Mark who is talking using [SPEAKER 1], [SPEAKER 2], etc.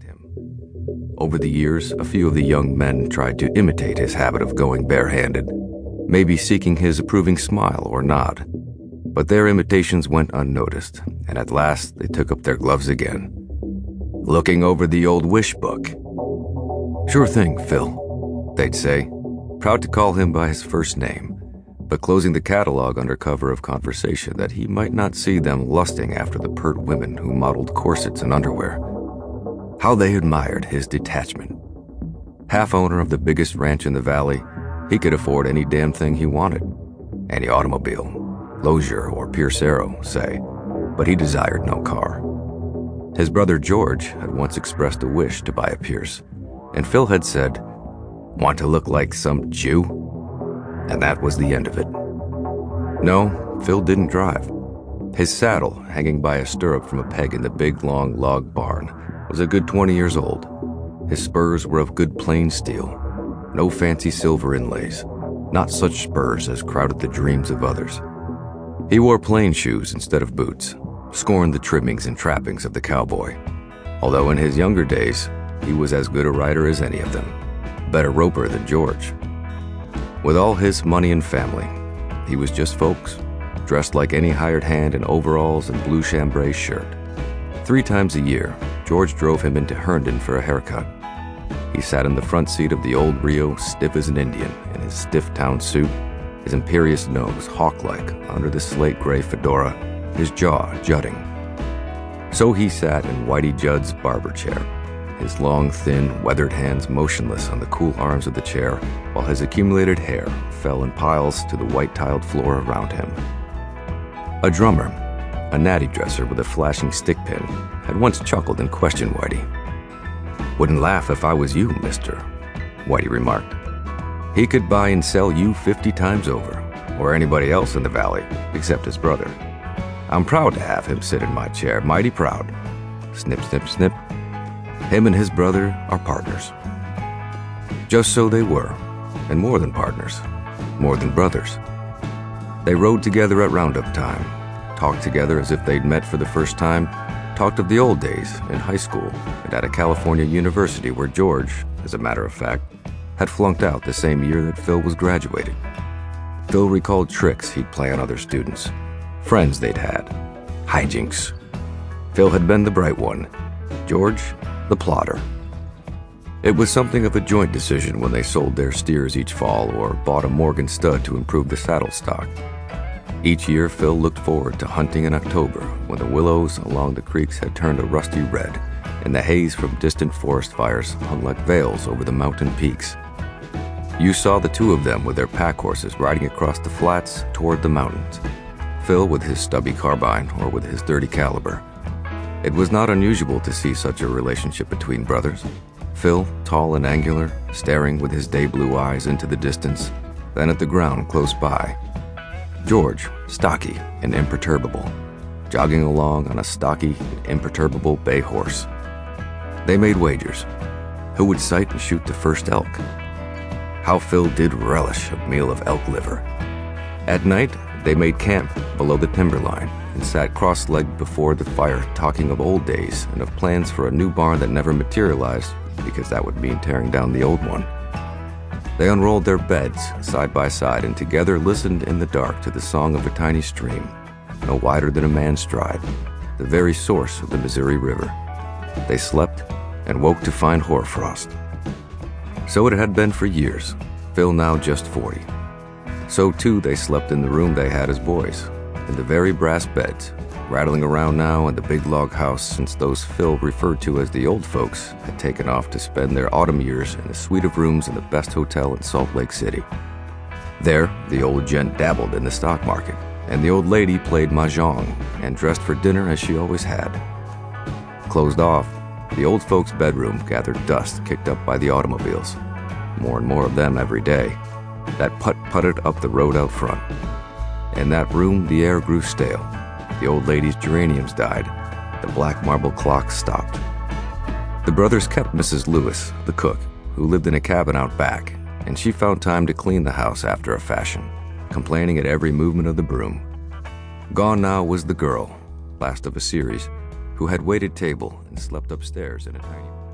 [SPEAKER 1] him. Over the years, a few of the young men tried to imitate his habit of going barehanded, maybe seeking his approving smile or nod. But their imitations went unnoticed, and at last they took up their gloves again. "Looking over the old wish book." "Sure thing, Phil," they'd say, proud to call him by his first name, but closing the catalog under cover of conversation that he might not see them lusting after the pert women who modeled corsets and underwear. How they admired his detachment. Half owner of the biggest ranch in the valley, he could afford any damn thing he wanted. Any automobile, Lozier or Pierce Arrow, say, but he desired no car. His brother George had once expressed a wish to buy a Pierce, and Phil had said, "Want to look like some Jew?" And that was the end of it. No, Phil didn't drive. His saddle, hanging by a stirrup from a peg in the big, long log barn, was a good 20 years old. His spurs were of good plain steel, no fancy silver inlays, not such spurs as crowded the dreams of others. He wore plain shoes instead of boots, scorned the trimmings and trappings of the cowboy, although in his younger days, he was as good a rider as any of them, better roper than George. With all his money and family, he was just folks, dressed like any hired hand in overalls and blue chambray shirt. 3 times a year, George drove him into Herndon for a haircut. He sat in the front seat of the old Rio, stiff as an Indian, in his stiff town suit, his imperious nose hawk-like under the slate-gray fedora, his jaw jutting. So he sat in Whitey Judd's barber chair, his long, thin, weathered hands motionless on the cool arms of the chair, while his accumulated hair fell in piles to the white-tiled floor around him. A drummer, a natty dresser with a flashing stick pin, had once chuckled and questioned Whitey. "Wouldn't laugh if I was you, mister," Whitey remarked. "He could buy and sell you 50 times over, or anybody else in the valley, except his brother. I'm proud to have him sit in my chair, mighty proud." Snip, snip, snip. Him and his brother are partners. Just so they were, and more than partners, more than brothers. They rode together at roundup time, talked together as if they'd met for the first time, talked of the old days in high school and at a California university where George, as a matter of fact, had flunked out the same year that Phil was graduating. Phil recalled tricks he'd play on other students, friends they'd had, hijinks. Phil had been the bright one, George, the plotter. It was something of a joint decision when they sold their steers each fall or bought a Morgan stud to improve the saddle stock. Each year, Phil looked forward to hunting in October when the willows along the creeks had turned a rusty red and the haze from distant forest fires hung like veils over the mountain peaks. You saw the two of them with their pack horses riding across the flats toward the mountains, Phil with his stubby carbine or with his .30 caliber. It was not unusual to see such a relationship between brothers. Phil, tall and angular, staring with his day-blue eyes into the distance, then at the ground close by. George, stocky and imperturbable, jogging along on a stocky and imperturbable bay horse. They made wagers. Who would sight and shoot the first elk? How Phil did relish a meal of elk liver. At night, they made camp below the timberline and sat cross-legged before the fire talking of old days and of plans for a new barn that never materialized because that would mean tearing down the old one. They unrolled their beds side by side and together listened in the dark to the song of a tiny stream, no wider than a man's stride, the very source of the Missouri River. They slept and woke to find hoarfrost. So it had been for years, Phil now just 40. So too they slept in the room they had as boys, in the very brass beds, rattling around now in the big log house since those Phil referred to as the old folks had taken off to spend their autumn years in a suite of rooms in the best hotel in Salt Lake City. There, the old gent dabbled in the stock market, and the old lady played mahjong and dressed for dinner as she always had. Closed off, the old folks' bedroom gathered dust kicked up by the automobiles, more and more of them every day, that putt-putted up the road out front. In that room, the air grew stale. The old lady's geraniums died. The black marble clock stopped. The brothers kept Mrs. Lewis, the cook, who lived in a cabin out back, and she found time to clean the house after a fashion, complaining at every movement of the broom. Gone now was the girl, last of a series, who had waited table and slept upstairs in a tiny room.